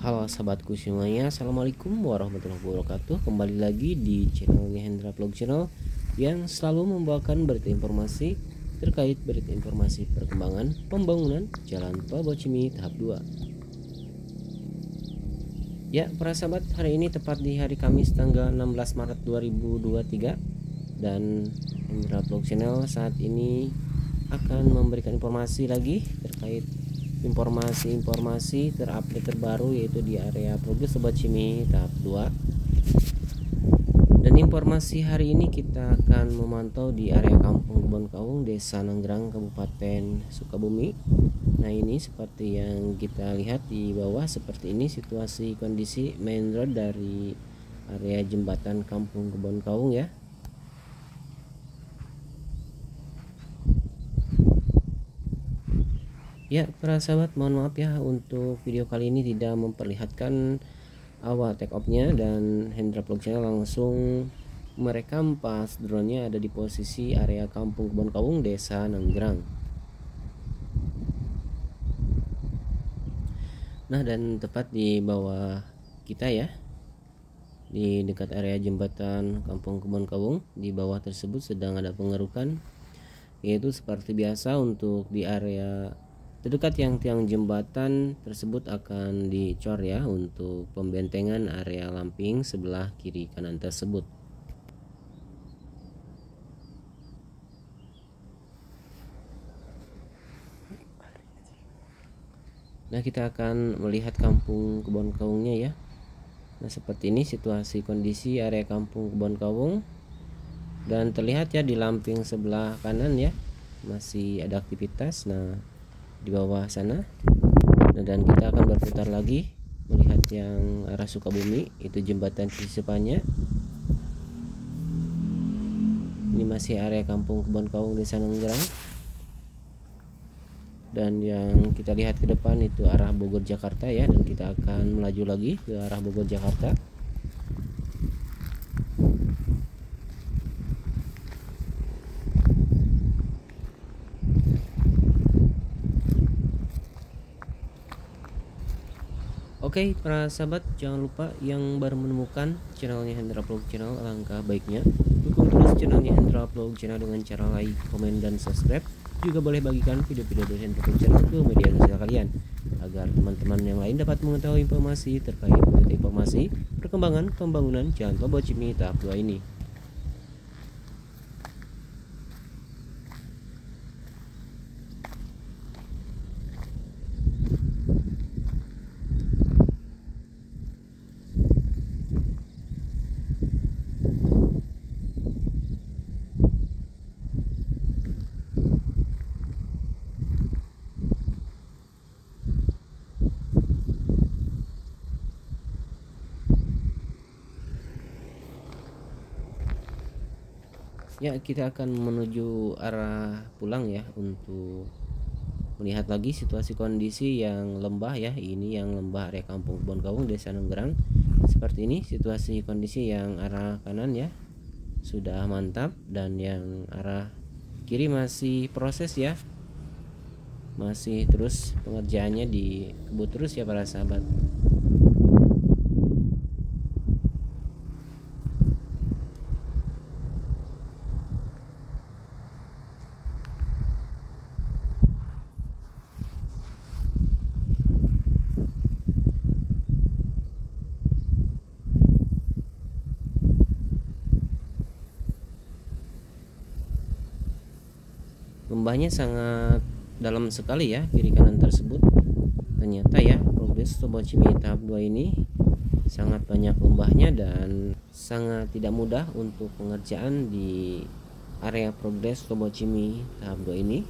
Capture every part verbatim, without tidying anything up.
Halo sahabatku semuanya, assalamualaikum warahmatullahi wabarakatuh. Kembali lagi di channelnya Hendra Vlog Channel yang selalu membawakan berita informasi terkait berita informasi perkembangan pembangunan Jalan Tol Bocimi tahap dua. Ya, para sahabat, hari ini tepat di hari Kamis tanggal enam belas Maret dua ribu dua puluh tiga, dan Hendra Vlog Channel saat ini akan memberikan informasi lagi terkait informasi-informasi terupdate terbaru, yaitu di area progres Bocimi tahap dua. Dan informasi hari ini kita akan memantau di area Kampung Kebon Kawung, Desa Nanggrang, Kabupaten Sukabumi. Nah, ini seperti yang kita lihat di bawah, seperti ini situasi kondisi main road dari area jembatan Kampung Kebon Kawung ya. Ya, para sahabat, mohon maaf ya untuk video kali ini tidak memperlihatkan awal take off-nya, dan Hendra Vlog Channel langsung merekam pas drone-nya ada di posisi area Kampung Kebon Kawung, Desa Nanggrang. Nah, dan tepat di bawah kita ya, di dekat area jembatan Kampung Kebon Kawung, di bawah tersebut sedang ada pengerukan, yaitu seperti biasa untuk di area terdekat yang tiang jembatan tersebut akan dicor ya, untuk pembentengan area lamping sebelah kiri kanan tersebut. Nah, kita akan melihat Kampung Kebon Kawungnya ya. Nah, seperti ini situasi kondisi area Kampung Kebon Kawung, dan terlihat ya di lamping sebelah kanan ya masih ada aktivitas. Nah, di bawah sana, nah, dan kita akan berputar lagi melihat yang arah Sukabumi, itu jembatan Cisepanya. Ini masih area Kampung Kebon Kawung, Desa Nanggrang, dan yang kita lihat ke depan itu arah Bogor Jakarta ya, dan kita akan melaju lagi ke arah Bogor Jakarta. Oke, para sahabat, jangan lupa yang baru menemukan channelnya Hendra Vlog Channel, alangkah baiknya dukung terus channelnya Hendra Vlog Channel dengan cara like, komen, dan subscribe. Juga boleh bagikan video-video dari Hendra Vlog Channel ke media sosial kalian, agar teman-teman yang lain dapat mengetahui informasi terkait berita informasi perkembangan pembangunan Jalan Tol Bocimi tahap dua ini. Ya, kita akan menuju arah pulang ya, untuk melihat lagi situasi kondisi yang lembah ya. Ini yang lembah area Kampung Kebon Kawung, Desa Nanggrang. Seperti ini situasi kondisi yang arah kanan ya sudah mantap, dan yang arah kiri masih proses ya, masih terus pengerjaannya dikebut terus ya para sahabat. Lembahnya sangat dalam sekali ya kiri kanan tersebut. Ternyata ya progres Tol Bocimi tahap dua ini sangat banyak lembahnya, dan sangat tidak mudah untuk pengerjaan di area progres Tol Bocimi tahap dua ini.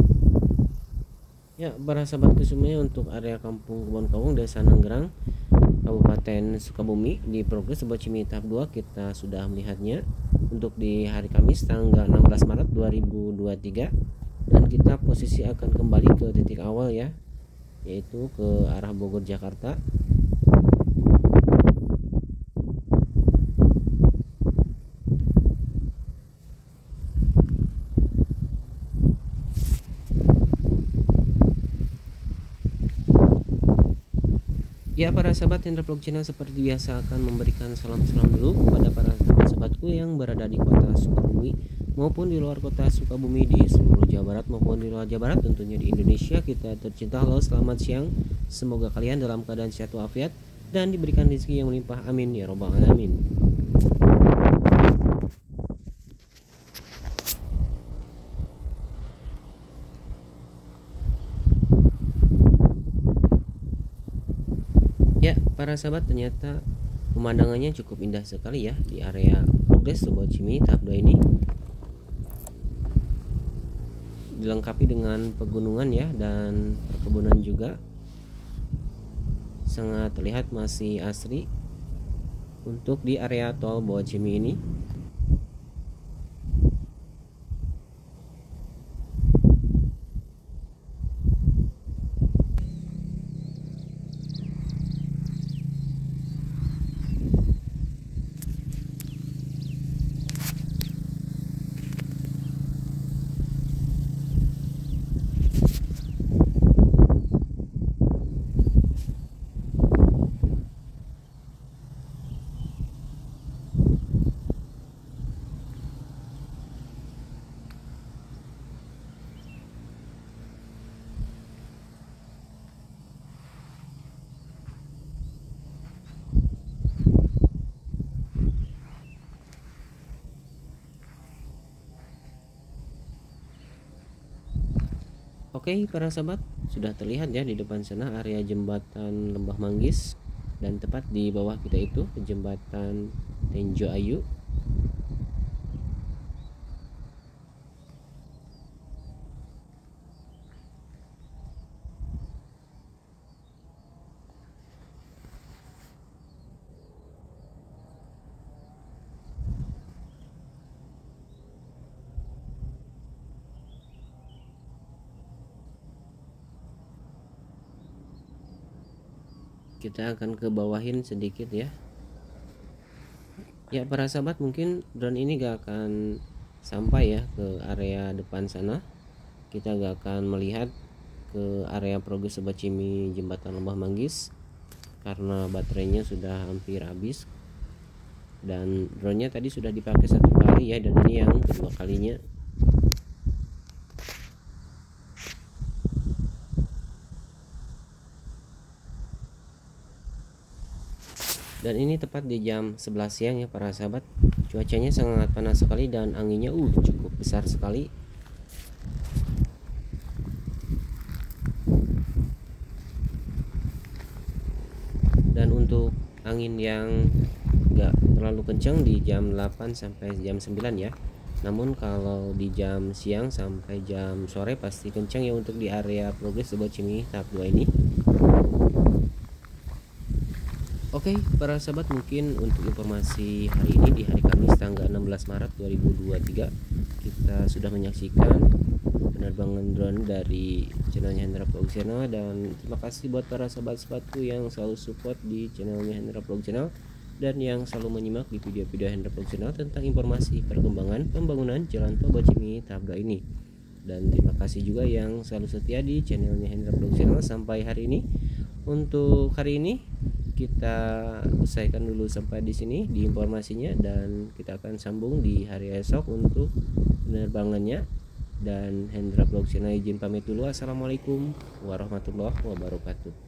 Ya, para sahabatku semuanya, untuk area Kampung Kebon Kawung, Desa Nanggrang, Kabupaten Sukabumi. Di progres sebuah Cimi tahap dua kita sudah melihatnya untuk di hari Kamis tanggal enam belas Maret dua ribu dua puluh tiga, dan kita posisi akan kembali ke titik awal ya, yaitu ke arah Bogor Jakarta. Ya, para sahabat Hendra Vlog Channel seperti biasa akan memberikan salam-salam dulu kepada para sahabatku yang berada di kota Sukabumi maupun di luar kota Sukabumi, di seluruh Jawa Barat maupun di luar Jawa Barat, tentunya di Indonesia kita tercinta. Halo, selamat siang. Semoga kalian dalam keadaan sehat walafiat dan diberikan rezeki yang melimpah. Amin ya robbal alamin. Ya, para sahabat, ternyata pemandangannya cukup indah sekali ya di area progres sebuah Cimi tahap dua ini. Dilengkapi dengan pegunungan ya dan perkebunan juga. Sangat terlihat masih asri untuk di area tol Bawah Cimi ini. Oke, para sahabat, sudah terlihat ya di depan sana area jembatan Lembah Manggis, dan tepat di bawah kita itu jembatan Tenjo Ayu. Kita akan ke bawahin sedikit ya. Ya, para sahabat, mungkin drone ini gak akan sampai ya ke area depan sana. Kita gak akan melihat ke area progres Sobat Cimi jembatan Lembah Manggis karena baterainya sudah hampir habis, dan drone-nya tadi sudah dipakai satu kali ya, dan ini yang kedua kalinya. Dan ini tepat di jam sebelas siang ya para sahabat. Cuacanya sangat panas sekali dan anginnya uh cukup besar sekali. Dan untuk angin yang gak terlalu kencang di jam delapan sampai jam sembilan ya. Namun kalau di jam siang sampai jam sore pasti kencang ya untuk di area progres Sobat Cimi tahap dua ini. Oke, para sahabat, mungkin untuk informasi hari ini di hari Kamis tanggal enam belas Maret dua ribu dua puluh tiga kita sudah menyaksikan penerbangan drone dari channelnya Hendra Vlog Channel, dan terima kasih buat para sahabat-sahabatku yang selalu support di channelnya Hendra Vlog Channel dan yang selalu menyimak di video-video Hendra Vlog Channel tentang informasi perkembangan pembangunan jalan tol Bawah Cimi tahap dua ini. Dan terima kasih juga yang selalu setia di channelnya Hendra Vlog Channel sampai hari ini. Untuk hari ini kita selesaikan dulu sampai di sini di informasinya, dan kita akan sambung di hari esok untuk penerbangannya. Dan Hendra Vlog Channel izin pamit dulu. Assalamualaikum warahmatullahi wabarakatuh.